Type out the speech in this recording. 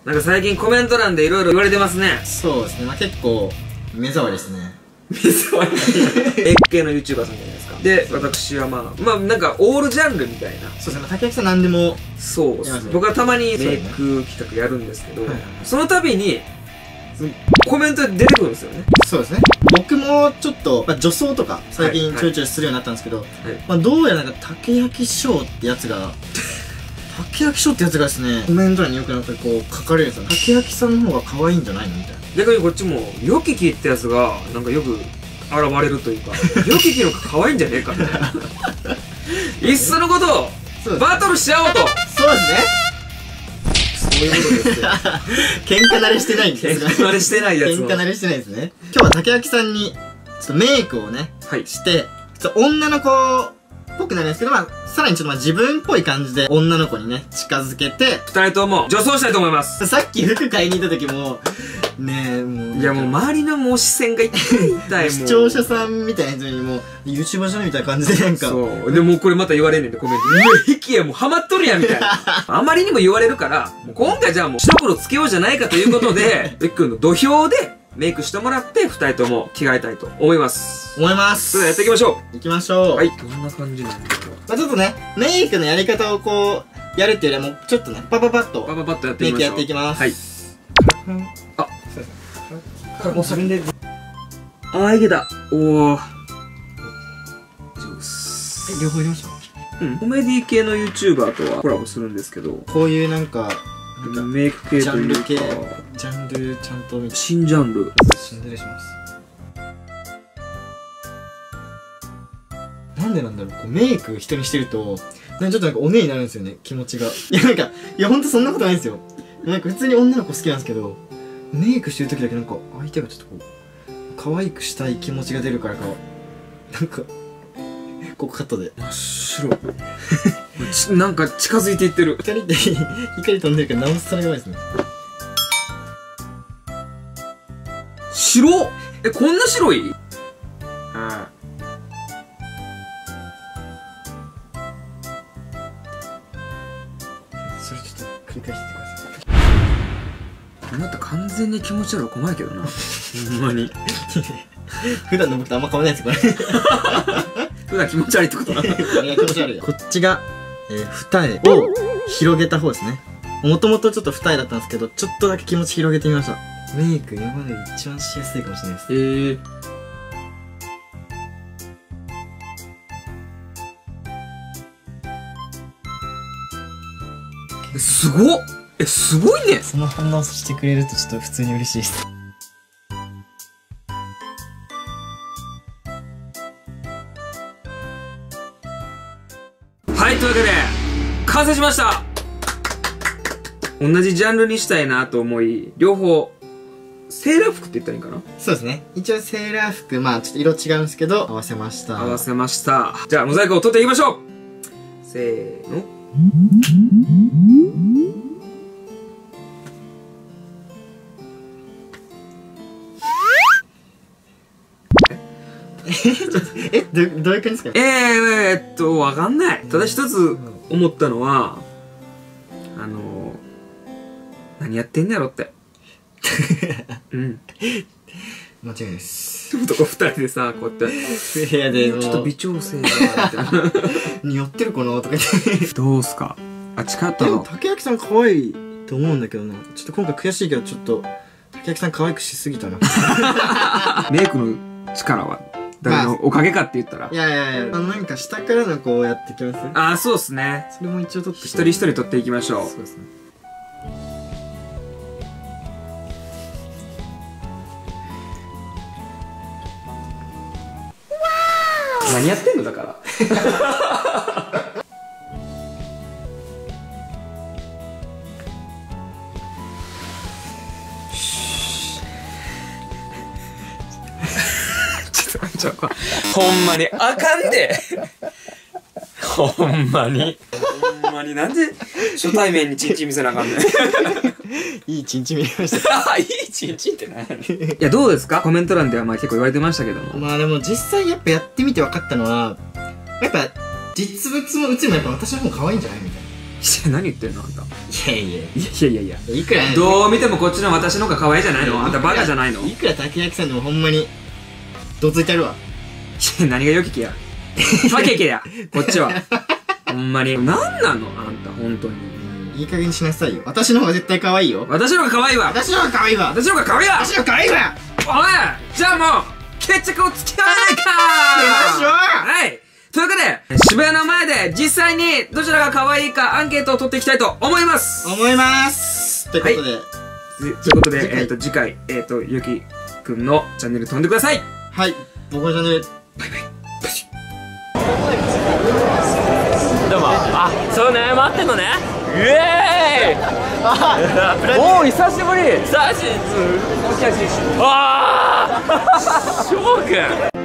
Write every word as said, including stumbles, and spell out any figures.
なんか最近コメント欄でいろいろ言われてますね。 そうですね、まあ結構目障りですね。 目障りえっ系の YouTuber さんじゃないですか。で、私はまあまあなんかオールジャンルみたいな。 そうですね、竹脇さん何でも。 そうですね、僕はたまにメイク企画やるんですけど、その度にコメントで出てくるんですよね。 そうですね、僕もちょっと、まあ、女装とか最近ちょいちょいするようになったんですけど、はいはい、まあどうやらなんか竹焼ショーってやつが竹焼ショーってやつがですね、コメント欄によくなんかこう書かれるんですよ。竹焼さんの方が可愛いんじゃないのみたいな。 逆にこっちもヨキキってやつがなんかよく現れるというかヨキキの方が可愛いんじゃねえかみたいないっそのことをバトルしちゃおうと。 そうですね、そういうことですよ喧嘩慣れしてないんです。 喧嘩慣れしてないやつ。 喧嘩慣れしてないですね。今日は竹脇さんにちょっとメイクをね、はい、してちょっと女の子っぽくなるんですけど、まあさらにちょっとまあ自分っぽい感じで女の子にね近づけてふたりとも女装したいと思います。 さっき服買いに行った時もねえ、もういやもう周りのもう視線が痛い痛い視聴者さんみたいな人にもう YouTuber じゃんみたいな感じでなんか、 そうでもうこれまた言われんねんでコメント、うわヒキやもうハマっとるやんみたいなあまりにも言われるからもう今回じゃあもう一黒つけようじゃないかということでベックンの土俵でメイクしてもらってふたりとも着替えたいと思います思います。 それではやっていきましょう。 いきましょう。 はい、どんな感じなんですか。 まあちょっとねメイクのやり方をこうやるっていうよりはもうちょっとねパパパッとパパパッとやっていきましょう。 メイクやっていきます。はい。 あ、そうですね。もうそれであーいけた。おお上手。 え、両方入れました。 うん、コメディ系の YouTuber とはコラボするんですけど、 こういうなんかメイク系というかジャンル系ジャンルちゃんと見て新ジャンル失礼します。なんでなんだろう、こうメイク人にしてるとなんかちょっとなんかおねになるんですよね、気持ちが。いやなんかいやほんとそんなことないんですよ。なんか普通に女の子好きなんですけどメイクしてる時だけなんか相手がちょっとこう可愛くしたい気持ちが出るからかなんかここカットで真っ白なんか近づいていってる。 光って光飛んでるからなおさらやばいですね。 白っ、えこんな白い。あそれちょっと繰り返してください。 あなた完全に気持ち悪い怖いけどなほんまに普段の僕とあんま変わらないですよこれ普段気持ち悪いってことなの。 これが気持ち悪いよ。こっちが、えー、二重を広げた方ですね。もともとちょっと二重だったんですけどちょっとだけ気持ち広げてみました。メイク今までで一番しやすいかもしれないです。 えーすごっ、えすごいね。 その反応してくれるとちょっと普通に嬉しいです。 はい、というわけで完成しました。同じジャンルにしたいなと思い両方セーラー服って言ったらいいかな。 そうですね、一応セーラー服まあちょっと色違うんですけど合わせました。 合わせました。じゃあモザイクを取っていきましょう。せーのえどどういう感じですか。 えー、えー、っとわかんない。ただ一つ思ったのはあの何やってんだやろってうん間違いないです。 男二人でさこうやって部屋でちょっと微調整がみたいな匂ってるかなとか言ってどうすか。あ近ったでもの。 竹脇さん可愛いと思うんだけどな。ちょっと今回悔しいけどちょっと竹脇さん可愛くしすぎたなメイクの力は誰のおかげかって言ったら、 いやいやいや、あのなんか下からのこうやってきます。 ああそうっすね。 それも一応取って一人一人取っていきましょう。 そうですね。 何やってんのだからちょっとちょっとほんまにあかんでほんまにほんまになんで初対面にチンチン見せなあかんねんいいチンチン見れましたいいチンチンって何やねんいやどうですか。コメント欄ではまあ結構言われてましたけども、 まあでも実際やっぱやってみて分かったのはやっぱ実物も写るのやっぱ私の方が可愛いんじゃないみたいな。 何言ってんのあんた。 いやいやいやいやいやいくらどう見てもこっちの私の方が可愛いじゃないの。あんたバカじゃないの。 いくら竹焼さんでもほんまにどついてるわ。 いや何がよききや負けけやこっちはほんまに。なんなのあんた本当に。 いい加減にしなさいよ。私の方が絶対可愛いよ。 私の方が可愛いわ。 私の方が可愛いわ。 私の方が可愛いわ。 私の方が可愛いわ。 おいじゃあもう決着をつけられないか出ましょう。 はい。というわけで、渋谷の前で実際にどちらが可愛いかアンケートを取っていきたいと思います。 思いますということで、 はい、ということで、えっと、次回、えっと、ゆきくんのチャンネル飛んでください。 はい。僕のチャンネル、 バイバイ。パシッ。 どうも。あ、そうね、待ってんのね。イエーイ。おお、久しぶり。久しぶり。ああ。翔くん。